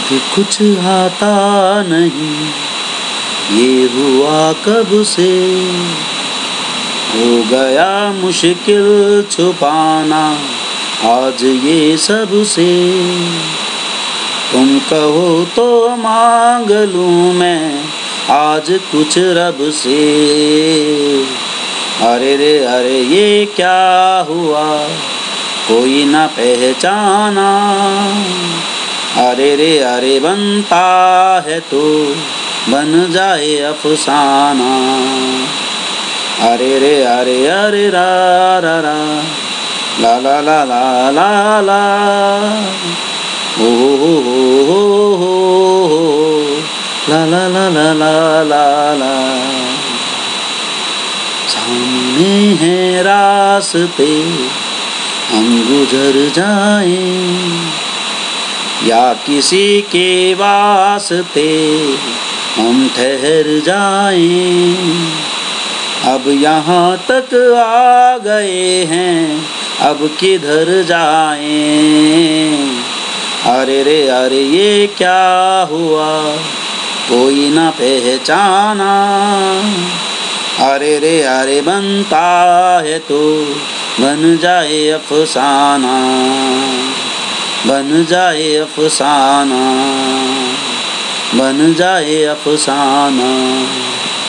कुछ आता नहीं, ये हुआ कब से, हो गया मुश्किल छुपाना आज ये सब से। तुम कहो तो मांग लूँ मैं आज कुछ रब से। अरे रे अरे ये क्या हुआ, कोई न पहचाना। अरे रे अरे बनता है तो बन जाए अफसाना। अरे रे अरे रा रा रा ला ला ला ला ला ला ओ हो ला ला ला ला ला ला ला। सामने है रास्ते हम गुजर जाएं, या किसी के वास्ते हम ठहर जाएं। अब यहाँ तक आ गए हैं, अब किधर जाएं। अरे रे अरे ये क्या हुआ, कोई न पहचाना। अरे रे अरे बनता है तो बन जाए अफसाना, बन जाए अफसाना, बन जाए अफसाना।